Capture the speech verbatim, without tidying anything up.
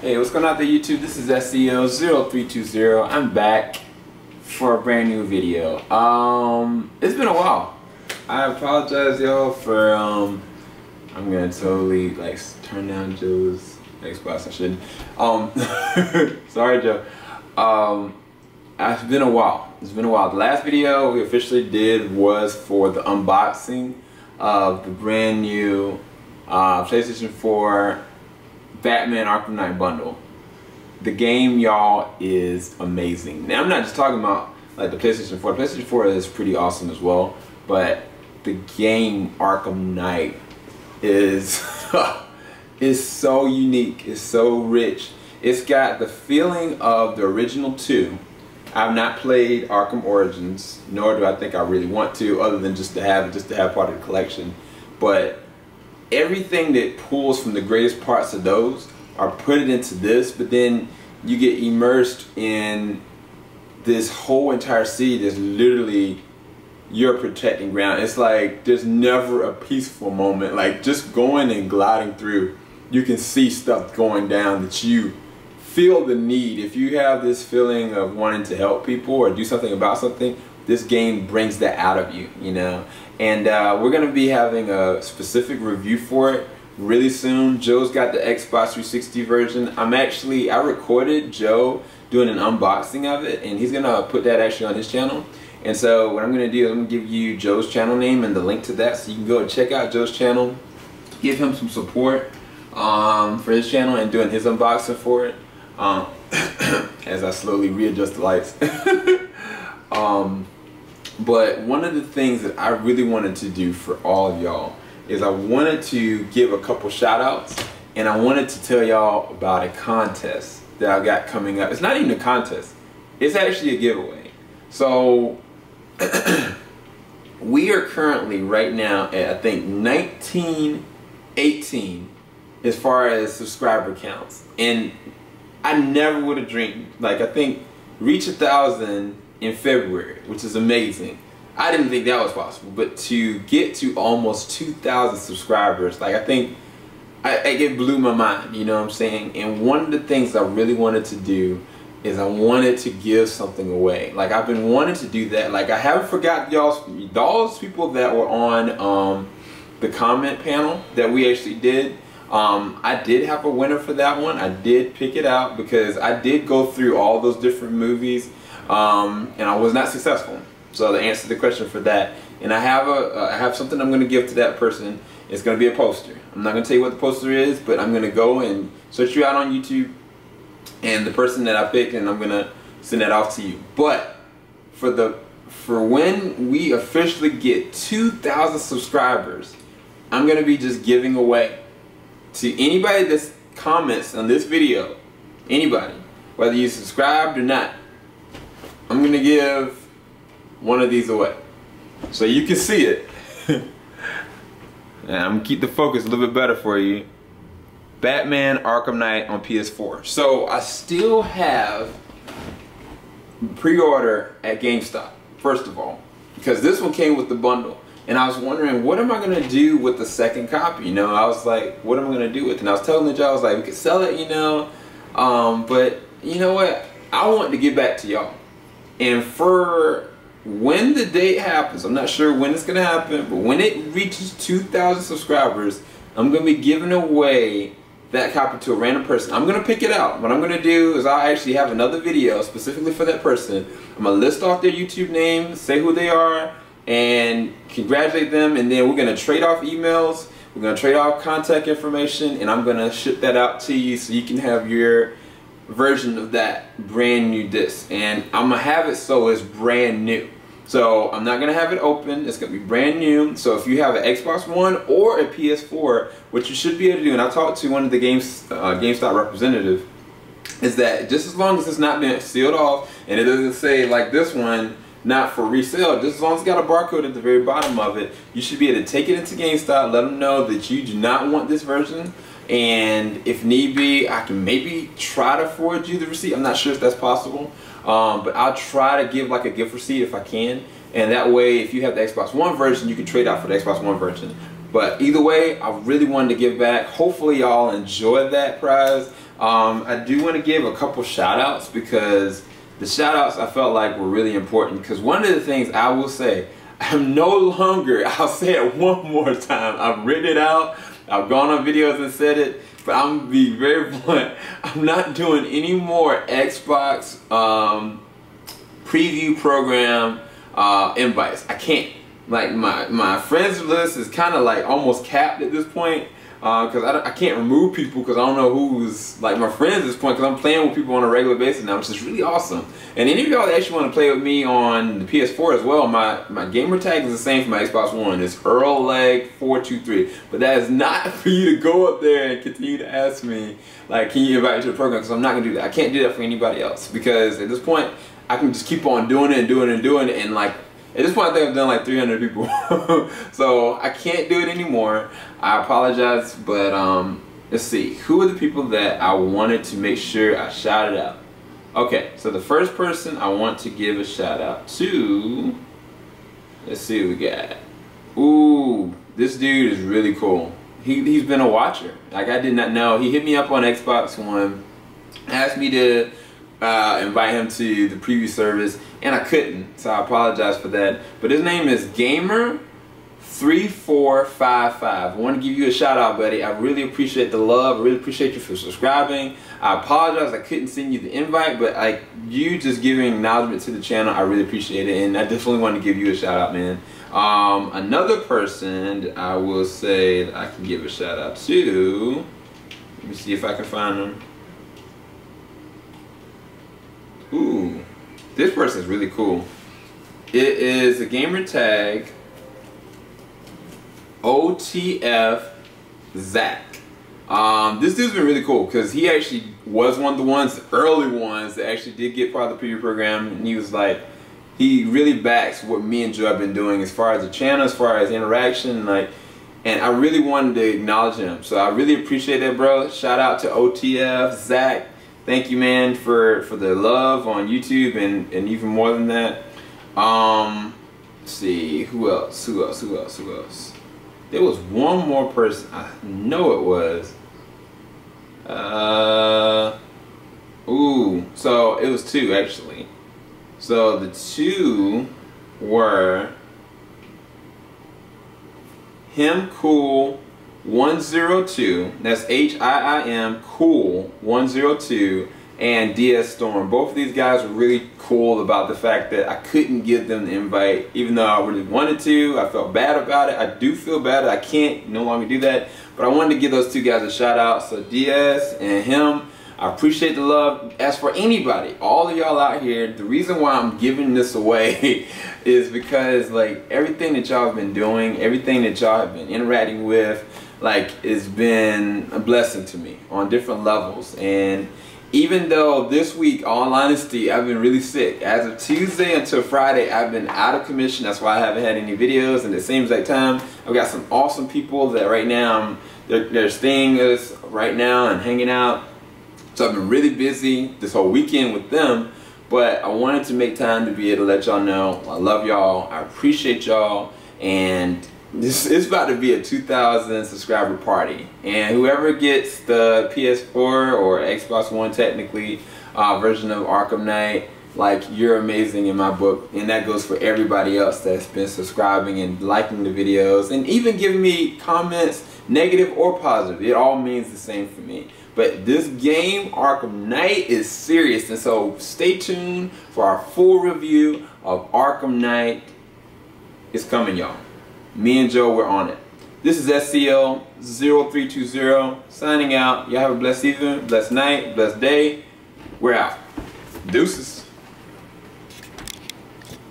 Hey, what's going on there, YouTube? This is S E O zero three two zero. I'm back for a brand new video. Um, it's been a while. I apologize, y'all, for um. I'm gonna totally like turn down Joe's Xbox. I shouldn't. Um, sorry, Joe. Um, it's been a while. It's been a while. The last video we officially did was for the unboxing of the brand new uh, PlayStation four Batman Arkham Knight bundle. The game, y'all, is amazing. Now, I'm not just talking about like the PlayStation four. The PlayStation four is pretty awesome as well, but the game Arkham Knight is is so unique. It's so rich. It's got the feeling of the original two. I've not played Arkham Origins, nor do I think I really want to, other than just to have just to have part of the collection. But everything that pulls from the greatest parts of those are put it into this, but then you get immersed in this whole entire city that's literally your protecting ground. It's like there's never a peaceful moment. Like just going and gliding through, you can see stuff going down that you feel the need. If you have this feeling of wanting to help people or do something about something, this game brings that out of you, you know. And uh, we're gonna be having a specific review for it really soon. Joe's got the Xbox three sixty version. I'm actually, I recorded Joe doing an unboxing of it, and he's gonna put that actually on his channel. And so what I'm gonna do is I'm gonna give you Joe's channel name and the link to that, so you can go and check out Joe's channel, give him some support um, for his channel and doing his unboxing for it. Um, as I slowly readjust the lights. um, but one of the things that I really wanted to do for all of y'all is I wanted to give a couple shout outs, and I wanted to tell y'all about a contest that I got coming up. It's not even a contest, it's actually a giveaway. So we are currently right now at I think nineteen eighteen as far as subscriber counts, and I never would have dreamed. Like, I think reach a thousand in February, which is amazing. I didn't think that was possible, but to get to almost two thousand subscribers, like I think I, it blew my mind, you know what I'm saying? And one of the things I really wanted to do is I wanted to give something away. Like, I've been wanting to do that. Like, I haven't forgot y'all, those people that were on um, the comment panel that we actually did. Um, I did have a winner for that one. I did pick it out because I did go through all those different movies, um, and I was not successful. So to answer the question for that, and I have a, uh, I have something I'm going to give to that person. It's going to be a poster. I'm not going to tell you what the poster is, but I'm going to go and search you out on YouTube, and the person that I picked, and I'm going to send that off to you. But for the for when we officially get two thousand subscribers, I'm going to be just giving away to anybody that comments on this video, anybody, whether you subscribed or not, I'm gonna give one of these away so you can see it. And I'm gonna keep the focus a little bit better for you. Batman Arkham Knight on P S four. So I still have pre-order at GameStop, first of all, because this one came with the bundle. And I was wondering, what am I going to do with the second copy? You know, I was like, what am I going to do with it? And I was telling the job, I was like, we could sell it, you know. Um, but, you know what? I want to get back to y'all. And for when the date happens, I'm not sure when it's going to happen, but when it reaches two thousand subscribers, I'm going to be giving away that copy to a random person. I'm going to pick it out. What I'm going to do is I'll actually have another video specifically for that person. I'm going to list off their YouTube name, say who they are, and congratulate them, and then we're going to trade off emails, we're going to trade off contact information, and I'm going to ship that out to you so you can have your version of that brand new disc. And I'm going to have it so it's brand new. So I'm not going to have it open, it's going to be brand new. So if you have an Xbox One or a P S four, what you should be able to do, and I talked to one of the Games, uh, GameStop representatives, is that just as long as it's not been sealed off and it doesn't say like this one, not for resale, just as long as it's got a barcode at the very bottom of it, you should be able to take it into GameStop, let them know that you do not want this version, and if need be, I can maybe try to forward you the receipt. I'm not sure if that's possible, um, but I'll try to give like a gift receipt if I can, and that way if you have the Xbox One version, you can trade out for the Xbox One version. But either way, I really wanted to give back. Hopefully y'all enjoyed that prize. Um, I do want to give a couple shout outs because the shout outs I felt like were really important, because one of the things I will say, I'm no longer, I'll say it one more time, I've written it out, I've gone on videos and said it, but I'm gonna be very blunt, I'm not doing any more Xbox um, preview program uh, invites. I can't. Like my, my friends list is kind of like almost capped at this point, because uh, I, I can't remove people because I don't know who's like my friends at this point, because I'm playing with people on a regular basis now, which is really awesome. And any of y'all that actually want to play with me on the P S four as well, my, my gamer tag is the same for my Xbox One. It's Earl Leg four two three. But that is not for you to go up there and continue to ask me, like, can you invite me to the program? Because I'm not going to do that. I can't do that for anybody else, because at this point, I can just keep on doing it and doing it and doing it, and like, at this point, I think I've done like three hundred people. So I can't do it anymore. I apologize, but um, let's see. Who are the people that I wanted to make sure I shouted out? Okay, so the first person I want to give a shout out to, let's see what we got. Ooh, this dude is really cool. He, he's been a watcher. Like, I did not know. He hit me up on Xbox One, asked me to Uh, invite him to the preview service, and I couldn't, so I apologize for that. But his name is Gamer three four five five. I want to give you a shout out, buddy. I really appreciate the love. I really appreciate you for subscribing. I apologize I couldn't send you the invite, but like, you just giving acknowledgement to the channel, I really appreciate it, and I definitely want to give you a shout out, man. Um, another person I will say that I can give a shout out to, let me see if I can find him. Ooh, this person is really cool. It is a gamer tag O T F Zach. Um, this dude's been really cool because he actually was one of the ones, the early ones that actually did get part of the preview program, and he was like, he really backs what me and Joe have been doing as far as the channel, as far as interaction, like, and I really wanted to acknowledge him. So I really appreciate that, bro. Shout out to O T F Zach. Thank you, man, for, for the love on YouTube, and, and even more than that. Um, let's see, who else, who else, who else, who else? There was one more person, I know it was. Uh, ooh, so it was two, actually. So the two were Him Cool one zero two, that's H I I M Cool one zero two, and D S Storm. Both of these guys were really cool about the fact that I couldn't give them the invite, even though I really wanted to. I felt bad about it. I do feel bad. I can't no longer do that, but I wanted to give those two guys a shout out. So D S and him, I appreciate the love. As for anybody, all of y'all out here, the reason why I'm giving this away is because, like, everything that y'all have been doing, everything that y'all have been interacting with, like, it's been a blessing to me on different levels. And even though this week, all honesty, I've been really sick. As of Tuesday until Friday, I've been out of commission. That's why I haven't had any videos. And at the same exact time, I've got some awesome people that right now, I'm, they're, they're staying with us right now and hanging out. So I've been really busy this whole weekend with them. But I wanted to make time to be able to let y'all know I love y'all. I appreciate y'all. And this is about to be a two thousand subscriber party, and whoever gets the P S four or Xbox One technically uh, version of Arkham Knight, like, you're amazing in my book. And that goes for everybody else that's been subscribing and liking the videos and even giving me comments, negative or positive. It all means the same for me. But this game, Arkham Knight, is serious, and so stay tuned for our full review of Arkham Knight. It's coming, y'all. Me and Joe, we're on it. This is S C L zero three two zero signing out. Y'all have a blessed evening, blessed night, blessed day. We're out. Deuces.